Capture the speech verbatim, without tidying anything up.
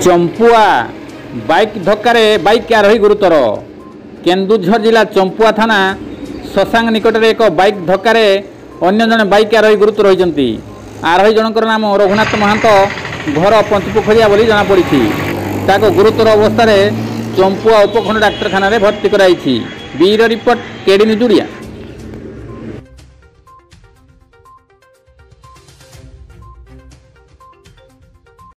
Champua bike धक्कार bike आरोही गुरुतर। केन्दुझर जिला चंपुआ थाना शशांग निकट में एक बाइक धक्कार अन्य जन बाइक आरोही गुरुतर होती। आरोही जनकर नाम रघुनाथ महांत, घर पंचपोखरिया बोली जनापड़ी। ताको गुरुतर अवस्था चंपुआ उपखंड डाक्तखाना भर्ती कराई। Bureau report KD news Odia.